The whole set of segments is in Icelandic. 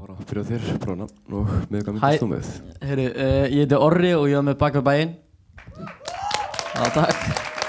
bara að byrja á þér, bara nafn og með hvað myndist þú með? Heyrðu, ég heiti Orri og ég var með Bak við bæinn. Já, takk.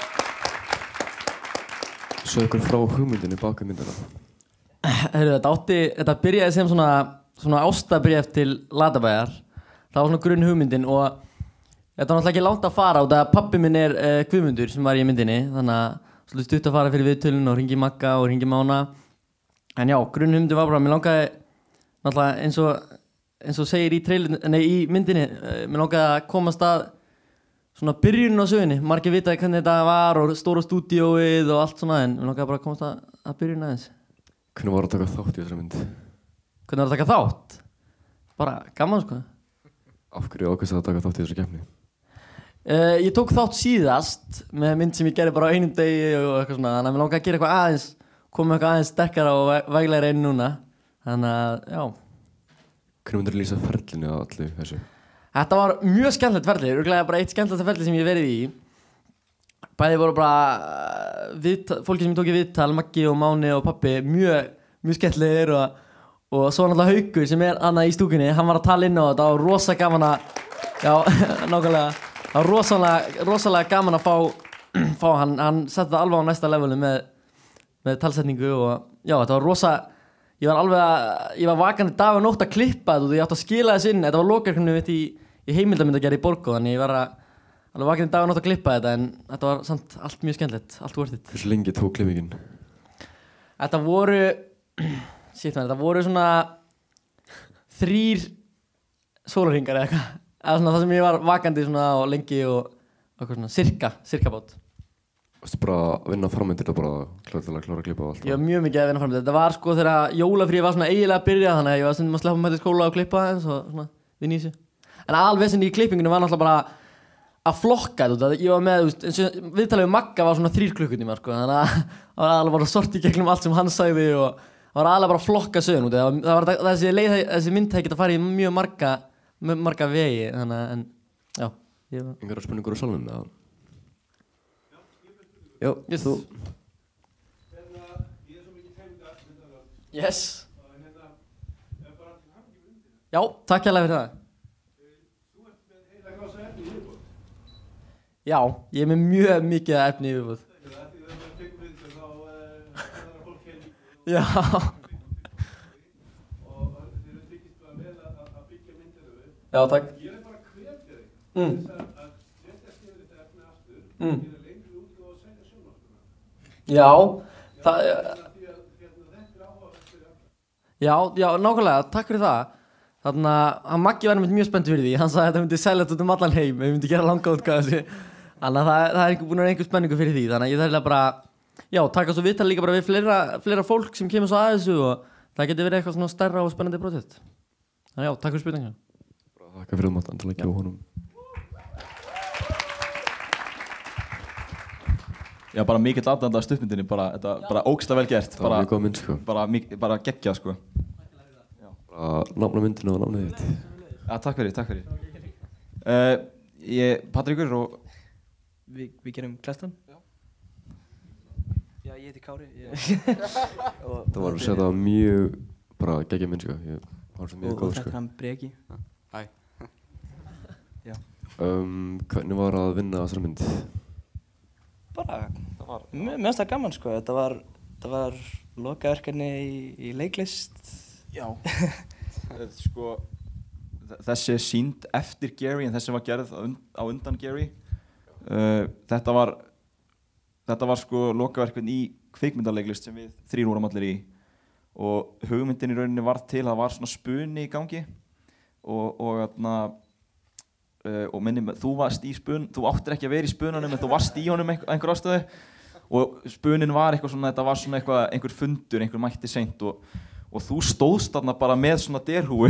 Sögðu ykkur frá hugmyndinni bak við myndina. Heyrðu, þetta byrjaði sem svona ástabréf til Latabæjar. Það var svona grunn hugmyndin og þetta var náttúrulega ekki langt að fara og það pabbi minn Guðmundur sem var í myndinni, þannig að svolítið stutt að fara fyrir viðtölun og hringi Magga og hringi Mána. En já, grunn hugmyndin var bara að mér langaði náttúrulega eins og segir í myndinni, mér langaði að komast að svona byrjunin á sögunni. Margir vita hvernig þetta var og stóra stúdíóið og allt svona, en mér langaði bara að komast að byrjunin aðeins. Hvernig var að taka þátt í þessari mynd? Hvernig var að taka þátt? Bara gaman sko. Af hverju ákveðst að taka þátt í þessari keppni? Ég tók þátt síðast með mynd sem ég gerði bara á einum degi og eitthvað svona, þannig að mér langaði að gera eitthvað aðeins, koma eitthvað aðeins sterkara og væglegra inn núna. Þannig að, já. Hvernig myndir lýsa ferlinu á allu þessu? Þetta var mjög skemmtilegt ferli, örugglega bara eitt skemmtilegasta ferli sem ég verið í. Bæði voru bara fólki sem ég tók í viðtal, Maggi og Máni og pabbi, mjög skemmtilegir og svo náttúrulega Haukur sem annað í stúkunni, hann var að tala inn á þetta og rosa gaman að, já, nákvæmlega, það var rosalega gaman að fá hann setti það alveg á næsta leveli með talsetningu og já, þetta var rosa. Ég var vakandi dag og nótt að klippa þetta og ég átti að skila þess inn. Þetta var lokaverkefni mitt í heimildarmyndagerð í Borgó, þannig ég var alveg vakandi dag og nótt að klippa þetta, en þetta var samt allt mjög skemmtilegt, allt worth it. Hversu lengi tók klippingin? Þetta voru svona 3 sólarhringar eða eitthvað. Eða svona það sem ég var vakandi svona og lengi og eitthvað svona cirka bát. Varstu bara að vinna framöndir og bara klára að klippa og allt? Ég var mjög mikið að vinna framöndir. Þetta var sko þegar jólafríið var svona eiginlega að byrja, þannig að ég var stundum að sleppa með til skóla og klippa eins og svona vinna í þessu. En alveg í klippingunum var náttúrulega bara að flokka þetta. Ég var með, eins og viðtalið við Magga var svona 3 klukkutímar sko, þannig að það var alveg bara sort í gegnum allt sem hann sagði og það var alveg bara að flokka sögun. Þessi mynd hefði getað farið í mjög marga vegi, þannig að, en já. Engar spurningur á salnum, eða? Já, þú. Ég svo mikið tæmda myndaðar. Yes. Bara til hamingju með myndina. Já, takk hérlega fyrir það. Þú ert með heila gása efni í viðbót. Já, ég er með mjög mikið efni í viðbót. Því það tekur við þá það fólk hérna. Já. Og þeir eru þykist bara vel að byggja myndir við. Já, takk. Ég bara hvetja þig. Þess að setja skilur þetta efni aftur. Gera lengri útgáfu og selja sjónvarpstöðina. Já, Því að þetta áhugavert fyrir alla. já, nákvæmlega, takk fyrir það. Þannig að Maggi var mjög spenntur fyrir því. Hann sagði að þetta myndi seljast út allan heim, við myndi gera langa útgáfu þessu. Þannig að það búin að vera einhver spenningu fyrir því. Þannig að ég þarf bara, já, taka svo viðtal líka bara við fleira fólk sem kemur svo að þessu og það getur verið eitthvað svona stærra og spennandi prósett. Þannig já, takk fyrir spurninguna. Takk fyrir það, endilega ekki á honum. Já, bara mikill aðdæmda af stuttmyndinni, bara ógeðslega vel gert. Það var mjög góð mynd, sko. Bara geggjað, sko. Bara nafna myndinu og nafnið þitt. Já, takk fyrir. Patríkur og... Við gerum Klestan. Já, ég heiti Kári. Það var að segja það mjög bara geggjað mynd, sko. Það var svo mjög góð, Og sko. þetta hann Breki. Hæ. Já. Hvernig var að vinna þessari mynd? Bara, mér finnst það gaman sko. Þetta var lokaverkefni í leiklist. Já. Sko, þessi er sýnd eftir Gary en þessi var gerð á undan Gary. Þetta var sko lokaverkefni í kvikmyndaleiklist sem við 3 vorum allir í og hugmyndin í rauninni var til að það var svona spuni í gangi og minni, þú varst í spun, þú áttir ekki að vera í spunanum en þú varst í honum einhver ástæðu og spunin var eitthvað svona, þetta var svona einhver fundur, einhver mætti seint og þú stóðst þarna bara með svona derhúi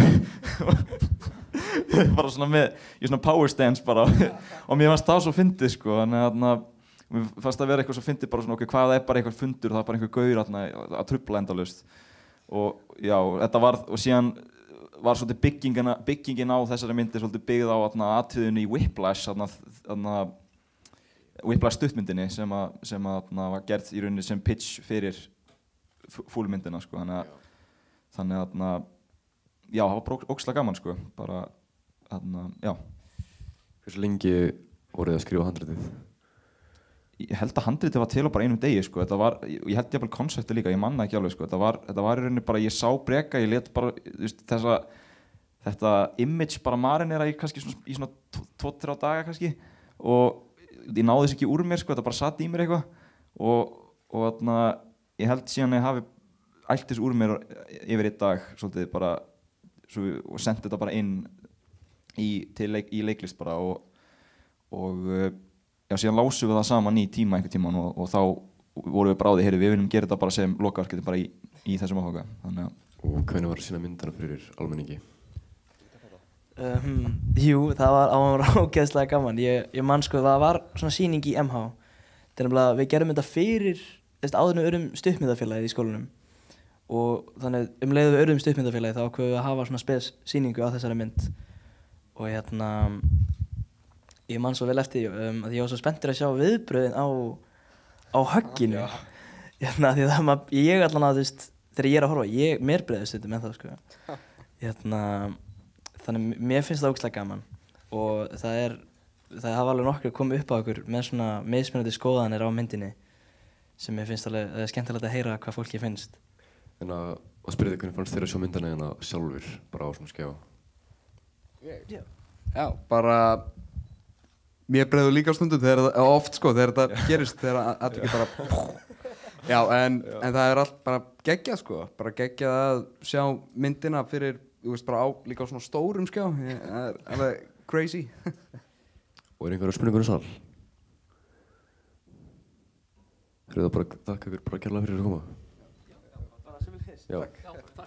bara svona með, í svona power stance bara og mér fannst það svo fyndið sko, þannig að mér fannst það vera eitthvað svo fyndið bara svona ok, hvað er bara eitthvað fundur og það er bara einhver gaur að trufla endalaust og já, þetta var, og síðan var svolítið byggingin á þessari myndi svolítið byggð á atriðinu í Whiplash, Whiplash stuttmyndinni sem var gerð í rauninni sem pitch fyrir fullmyndina sko, þannig að já, það var bara ógeðslega gaman sko, bara, já. Hversu lengi voruð þið að skrifa handritið? Ég held að handritið var til á bara einum degi sko, þetta var, ég held jafnvel konseptið líka, ég manna ekki alveg sko, þetta var í rauninni bara, ég sá Breka, ég let bara, þú veist, þetta image bara marinera í kannski í svona 2-3 daga kannski og ég náði þess ekki úr mér sko, þetta bara satt í mér eitthvað og ég held síðan að ég hafi ælt þess úr mér yfir 1 dag svolítið bara og sendi þetta bara inn í leiklist bara og já, síðan lásum við það saman í tíma einhvern tíman og þá vorum við bráði, heyrðu, við viljum gera þetta bara sem lokaverkefni bara í þessum áhuga, þannig að. Og hvernig var að sýna myndina fyrir almenningi? Jú, það var ógeðslega gaman. Ég man sko, það var svona sýning í MH. Þetta nefnilega, við gerum þetta fyrir, áður en við urðum stuttmyndafélagið í skólanum og þannig leiðum við urðum stuttmyndafélagið þá ákveðum við að hafa svona spes sýningu á þessari mynd og ég man svo vel eftir að ég var svo spenntur að sjá viðbröðin á högginu því að ég allan að, þú veist, þegar ég að horfa, mér breiðist stundum en það sko þannig mér finnst það ógeðslega gaman og það hafa alveg nokkur komið upp á okkur með svona mismunandi skoðanir á myndinni sem mér finnst alveg skemmtilegt að heyra hvað fólki finnst. En að spyrja þig, hvernig fannst þér að sjá myndina sjálfur, bara á svona skjá? Já, bara mér breiður líka á stundum oft sko, þegar þetta gerist, þegar allir ekki bara já, en það er allt bara geggjað sko, bara geggjað að sjá myndina fyrir, þú veist, bara líka á svona stórum skjá, það er alveg crazy. Og einhverja spurningur í sal? Það bara, takk ykkur bara kærlega fyrir að koma. Bara sömuleiðis. Takk.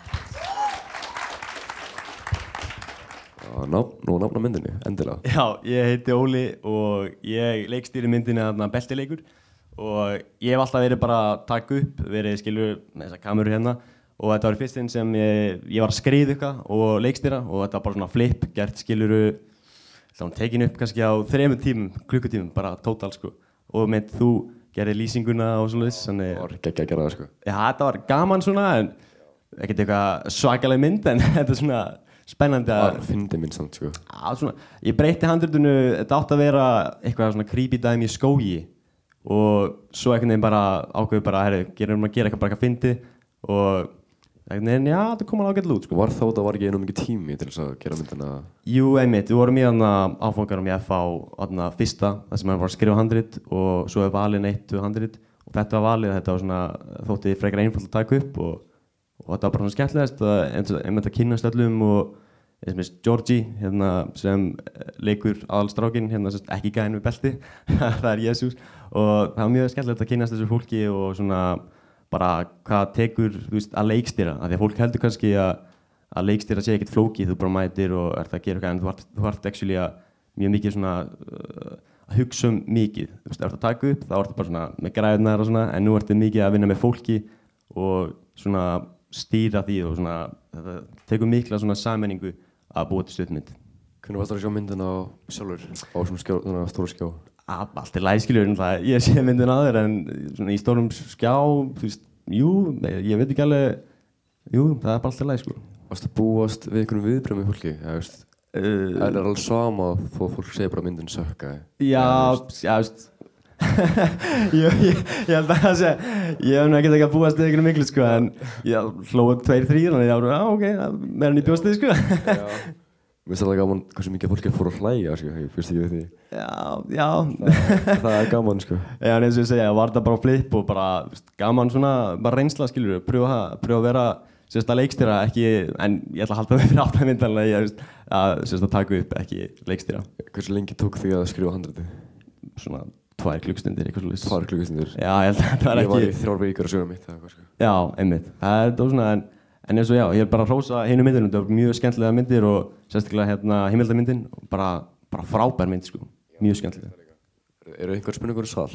Nú nafna myndinni, endilega. Já, ég heiti Óli og ég leikstýri myndinni Beltileikur og ég hef alltaf verið bara að taka upp, verið skilur með þessa kameru hérna og þetta var fyrstinn sem ég var að skriða eitthvað og leikstýra og þetta var bara svona flip, gert skiluru, tekin upp kannski á 3 klukkutímum, bara tótal sko og með þú gerði lýsinguna og svona þess. Það var geggjað að gera það sko. Já, þetta var gaman svona en ekkert eitthvað svakaleg mynd en þetta er svona spennandi að... Það fyndi minn samt sko. Já, svona, ég breyti handritinu, þetta átti að vera eitthvað svona creepy dæmi í skógi og svo einhvern veginn bara ákveðu bara, herru, gerum að gera eitthvað bara eitthvað fyndi og einhvern veginn, já, þetta kom alveg ágætlega út sko. Var það var ekki mikið tími til þess að gera myndina? Jú, einmitt, við vorum í áfangarum í FH fyrsta, þar sem hann var að skrifa handrit og svo valin 1-2 handrit og þetta var valið, þetta var svona, þótti frekar einfalt að taka upp og þetta var bara svona skemmtilegast að kynnast öllum og Georgi hérna, sem leikur aðalstrákinn, hérna, ekki gæinn við belti, það er Jesús og það var mjög skemmtilegt að kynnast þessu fólki og svona bara hvað tekur, þú veist, að leikstýra af því að fólk heldur kannski að leikstýra sé ekkert flókið, þú bara mætir og ert að gera eitthvað en þú ert actually mjög mikið svona að hugsa mikið, þú veist, ef þú ert að taka upp þá ertu bara svona með græðunar og svona en nú ertu mikið að vinna með fólki og svona stýra því og svona þetta tekur mikla svona sammenningu að búa til stuttmynd. Hvernig varst það að sjá myndina sjálfur á svona skjá, svona stóru skjá? Allt er læskiljur, ég sé myndina aður en svona í stórum skjá, þú veist, jú, ég veit ekki alveg, jú, það er bara allt í læg, sko. Varst að búast við einhvern viðbrögð með fólki, eða veist, er alveg sama þó fólk segir bara myndin sökka? Já, veist, ég held að það sé, ég hef nú ekkert ekki að búast við einhvern miklu, sko, en ég hlóði 2-3, þannig ég var, ok, meira en ég bjóst þið, sko. Mér finnst það gaman hversu mikið fólk fór að hlæja, sko, ég fyrst ekki við því. Já. Það er gaman, sko. Já, en eins og ég segja, var það bara flip og bara gaman svona, bara reynsla, skilur, pröfa að vera sérst að leikstýra, ekki, en ég ætla að halda mig fyrir aftan myndanlega, ég að sérst að taka upp, ekki leikstýra. Hversu lengi tók því að skrifa handritið? Svona 2 klukkustundir, eitthvað svolítið. 2 klukkustundir? Já, ég held að þetta var ekki... Ég var í 3 vikur að sögja mitt, eða hvað, sko. Já, einmitt. Það er þetta svona, en eins og já, ég er bara að hrósa hinu myndinum, þetta var mjög skemmtilega myndir og sérstaklega hérna heimildamyndin, bara frábær mynd, sko. Mjög skemmtilega. Eru einhver spurningur í sal?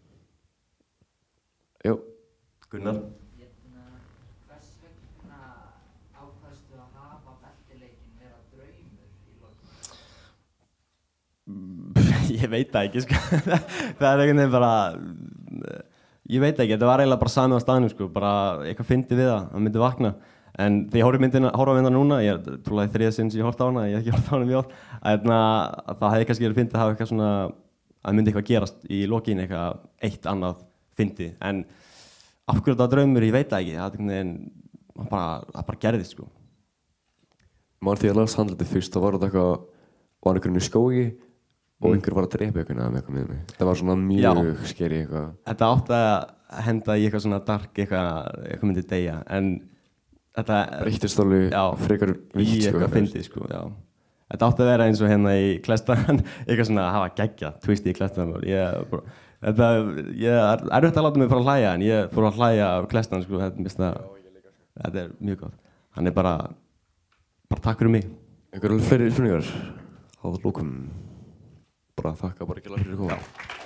Jú. Gunnar. Hvers vegna ákvaðstu að hafa beltileikinn vera draumur í lokin? Ég veit það ekki, sko. Það er einhvern veginn bara... Ég veit ekki, þetta var eiginlega bara sami á staðnum, sko. Bara eitthvað fyndi við það myndi vakna. En þegar ég horfa á myndina núna, ég trúlega þriðja sinn sem ég horft á hana, ég hef ekki horft á hana mjög oft, það hefði kannski verið fyndið að hafa eitthvað svona, að myndi eitthvað gerast í lokin, eitthvað eitt annað fyndið. En af hverju þetta var draumur, ég veit það ekki, það bara gerðist sko. Man því að las handritið fyrst, þá var þetta eitthvað, var einhverjum í skógi og einhver var að drepa einhvern eða með eitthvað með mig. Það var svona mjög skeri eitthvað. Þetta átti að henda í eitthvað svona dark, eitthvað myndi deyja, en þetta breyttist alveg frekar í eitthvað fyndið sko, já. Þetta átti að vera eins og hérna í Klestan, eitthvað svona að hafa geggjað twist í Klestan. Það er erfitt að láta mig fara að hlæja, en ég fór að hlæja af Klestan sko, þetta er mjög gott. Hann er bara takk fyrir mig. Einhverjum fleiri spurningar á lokum. Bara þakka bara ekki fyrir að koma.